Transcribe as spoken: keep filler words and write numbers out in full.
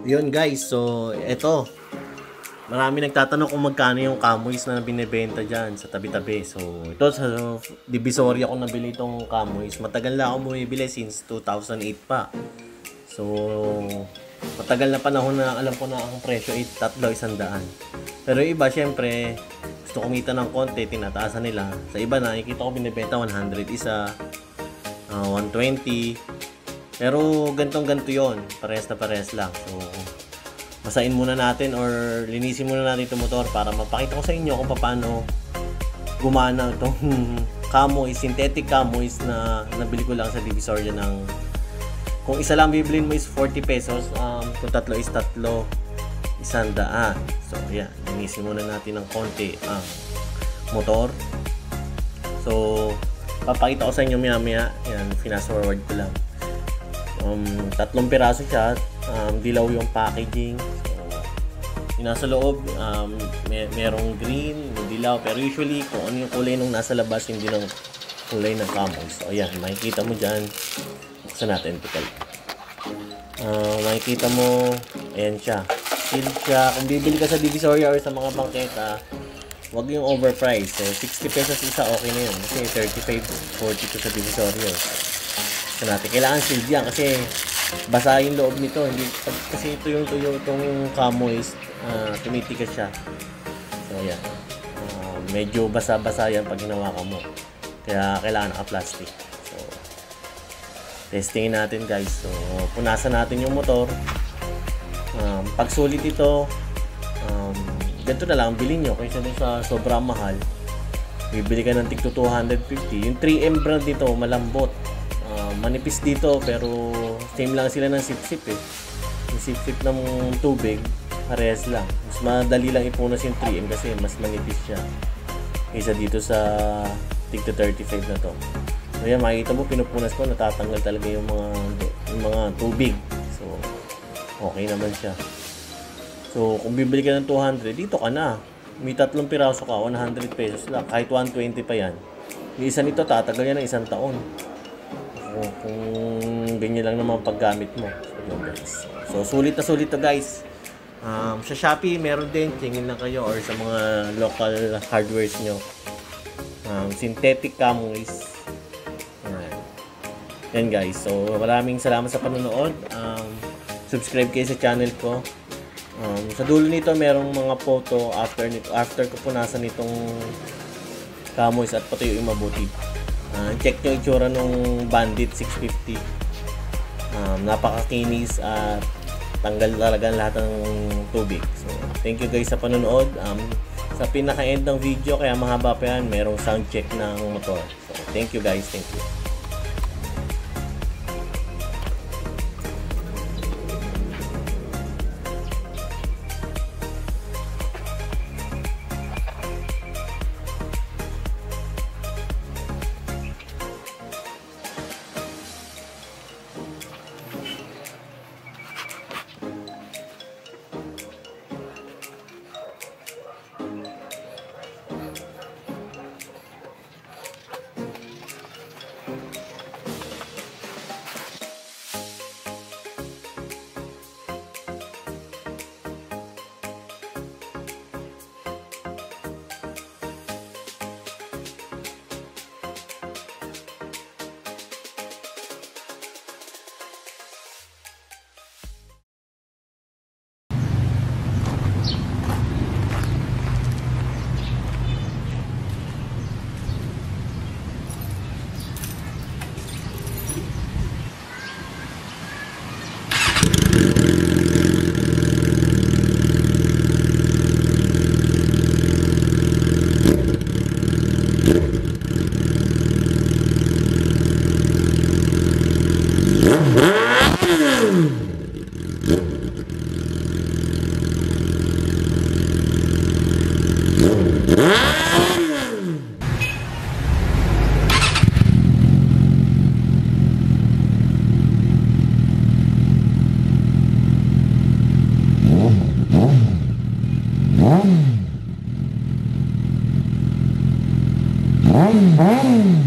Yun guys, so eto. Marami nagtatanong kung magkano yung Camoys na binebenta dyan sa tabi-tabi. So ito sa Divisoria ko nabili itong Camoys. Matagal na ako bumibili since two thousand eight pa. So matagal na panahon na alam ko na ang presyo ay tatlo isang daan. Pero yung iba syempre gusto kumita ng konti, tinataasan nila. Sa iba na nakikita ko binebenta one hundred isa, uh, one twenty. Pero gantong ganto yon, parehas na parehas lang. So basahin muna natin or linisin muna natin itong motor para mapakita ko sa inyo kung paano gumana itong Camoys, synthetic Camoys na nabili ko lang sa Divisoria ng kung isa lang bibilin mo is forty pesos, um, kung tatlo is tatlo isang daan. So yan, linisin muna natin ng konti ang motor. So papakita ko sa inyo maya maya. Yan, fast forward ko lang. Um, tatlong piraso siya, um, dilaw yung packaging. So, yung nasa loob, um, may, merong green, may dilaw. Pero usually, kung ano yung kulay nung nasa labas, hindi ng kulay ng Camoys. So, ayan, makikita mo dyan. Buksan natin ito pala. Uh, makikita mo, ayan siya. Sealed siya. Kung bibili ka sa Divisoria or sa mga bangketa, wag yung overpriced. So, sixty pesos isa, okay na yun. Kasi thirty-five, forty to sa Divisoria. So, natin kailangan sealed yan kasi basa yung loob nito, hindi kasi ito yung tuyo itong Camoys, uh, tumitigas siya. So yan, uh, medyo basa-basa yan pag hinawakan mo, kaya kailangan naka-plastic. So testingin natin guys. So punasan natin yung motor. Um, pag sulit ito, um, ganito na lang bilhin nyo kaysa dun sa sobrang mahal. Bibili ka ng tig two hundred fifty. Yung three M brand dito malambot. Uh, manipis dito pero same lang sila ng sip-sip eh. Yung sip-sip ng tubig parehas lang. Mas madali lang ipunas yung three M kasi mas manipis siya kaysa dito sa tig thirty-five na to. So yan, makikita mo pinupunas ko, natatanggal talaga yung mga yung mga tubig. So okay naman siya. So kung bibili ka ng two hundred, dito ka na. May tatlong piraso ka, one hundred pesos lang. Kahit one twenty pa yan. Yung isa nito tatagal yan ng isang taon. So, kung ganyan lang naman paggamit mo. So, yun guys. So, sulit na sulit to guys. Um, sa Shopee, meron din. Tingin lang kayo or sa mga local hardwares nyo. Um, synthetic Camoys. Ayan. Yan guys. So, maraming salamat sa panonood. Um, subscribe kayo sa channel ko. Um, sa dulo nito, merong mga photo after, nito, after ko punasan nitong Camoys at patuyuin mabuti. Uh, check nyo itsura nung Bandit six fifty. Um, napakakinis at tanggal talaga lahat ng tubig. So, thank you guys sa panonood. Um, sa pinaka-end ng video, kaya mahaba pa yan, merong sound check ng motor. So, thank you guys. Thank you. Vroom, vroom.